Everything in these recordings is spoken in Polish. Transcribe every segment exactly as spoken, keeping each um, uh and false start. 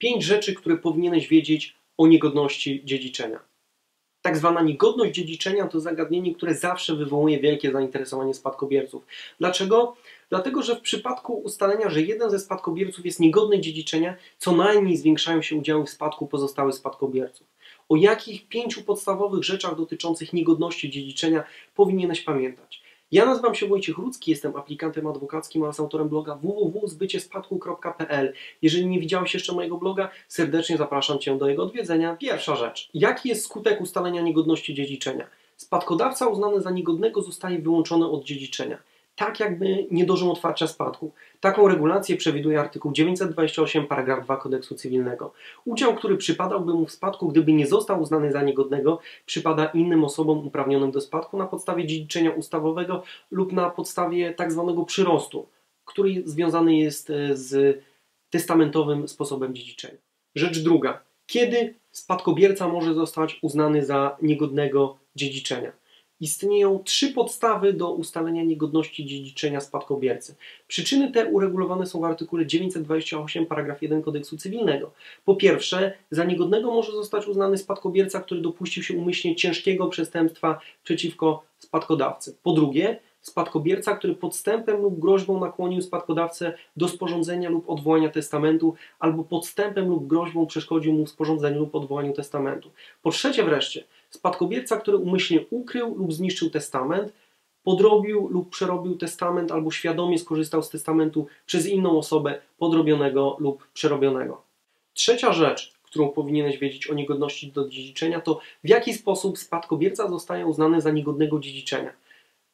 Pięć rzeczy, które powinieneś wiedzieć o niegodności dziedziczenia. Tak zwana niegodność dziedziczenia to zagadnienie, które zawsze wywołuje wielkie zainteresowanie spadkobierców. Dlaczego? Dlatego, że w przypadku ustalenia, że jeden ze spadkobierców jest niegodny dziedziczenia, co najmniej zwiększają się udziały w spadku pozostałych spadkobierców. O jakich pięciu podstawowych rzeczach dotyczących niegodności dziedziczenia powinieneś pamiętać? Ja nazywam się Wojciech Rudzki, jestem aplikantem adwokackim oraz autorem bloga w w w kropka zbycie spadku kropka p l. Jeżeli nie widziałeś jeszcze mojego bloga, serdecznie zapraszam Cię do jego odwiedzenia. Pierwsza rzecz. Jaki jest skutek ustalenia niegodności dziedziczenia? Spadkodawca uznany za niegodnego zostaje wyłączony od dziedziczenia. Tak jakby nie dożył otwarcia spadku. Taką regulację przewiduje artykuł dziewięćset dwadzieścia osiem paragraf dwa Kodeksu Cywilnego. Udział, który przypadałby mu w spadku, gdyby nie został uznany za niegodnego, przypada innym osobom uprawnionym do spadku na podstawie dziedziczenia ustawowego lub na podstawie tak zwanego przyrostu, który związany jest z testamentowym sposobem dziedziczenia. Rzecz druga. Kiedy spadkobierca może zostać uznany za niegodnego dziedziczenia? Istnieją trzy podstawy do ustalenia niegodności dziedziczenia spadkobiercy. Przyczyny te uregulowane są w artykule dziewięćset dwadzieścia osiem paragraf jeden Kodeksu Cywilnego. Po pierwsze, za niegodnego może zostać uznany spadkobierca, który dopuścił się umyślnie ciężkiego przestępstwa przeciwko spadkodawcy. Po drugie, spadkobierca, który podstępem lub groźbą nakłonił spadkodawcę do sporządzenia lub odwołania testamentu, albo podstępem lub groźbą przeszkodził mu w sporządzeniu lub odwołaniu testamentu. Po trzecie wreszcie, spadkobierca, który umyślnie ukrył lub zniszczył testament, podrobił lub przerobił testament albo świadomie skorzystał z testamentu przez inną osobę podrobionego lub przerobionego. Trzecia rzecz, którą powinieneś wiedzieć o niegodności do dziedziczenia, to w jaki sposób spadkobierca zostaje uznany za niegodnego dziedziczenia.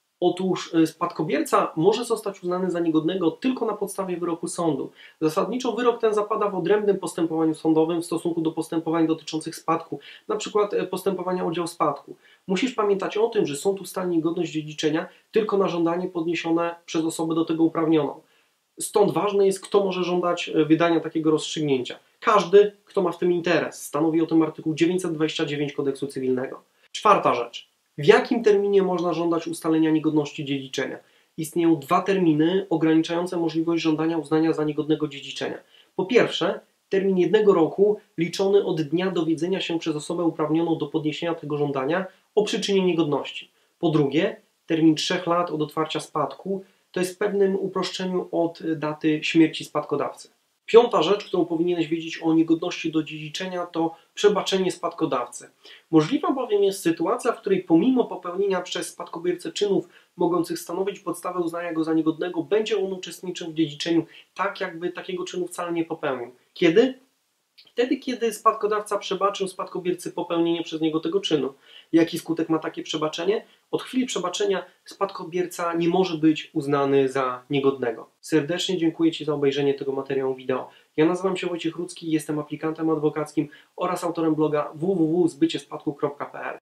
Otóż spadkobierca może zostać uznany za niegodnego tylko na podstawie wyroku sądu. Zasadniczo wyrok ten zapada w odrębnym postępowaniu sądowym w stosunku do postępowań dotyczących spadku, na przykład postępowania o udział spadku. Musisz pamiętać o tym, że sąd ustali niegodność dziedziczenia tylko na żądanie podniesione przez osobę do tego uprawnioną. Stąd ważne jest, kto może żądać wydania takiego rozstrzygnięcia. Każdy, kto ma w tym interes. Stanowi o tym artykuł dziewięćset dwadzieścia dziewięć Kodeksu Cywilnego. Czwarta rzecz. W jakim terminie można żądać ustalenia niegodności dziedziczenia? Istnieją dwa terminy ograniczające możliwość żądania uznania za niegodnego dziedziczenia. Po pierwsze, termin jednego roku liczony od dnia dowiedzenia się przez osobę uprawnioną do podniesienia tego żądania o przyczynie niegodności. Po drugie, termin trzech lat od otwarcia spadku, to jest w pewnym uproszczeniu od daty śmierci spadkodawcy. Piąta rzecz, którą powinieneś wiedzieć o niegodności do dziedziczenia, to przebaczenie spadkodawcy. Możliwa bowiem jest sytuacja, w której pomimo popełnienia przez spadkobiercę czynów mogących stanowić podstawę uznania go za niegodnego, będzie on uczestniczył w dziedziczeniu tak, jakby takiego czynu wcale nie popełnił. Kiedy? Wtedy, kiedy spadkodawca przebaczył spadkobiercy popełnienie przez niego tego czynu. Jaki skutek ma takie przebaczenie? Od chwili przebaczenia spadkobierca nie może być uznany za niegodnego. Serdecznie dziękuję Ci za obejrzenie tego materiału wideo. Ja nazywam się Wojciech Rudzki, jestem aplikantem adwokackim oraz autorem bloga w w w kropka zbycie spadku kropka p l.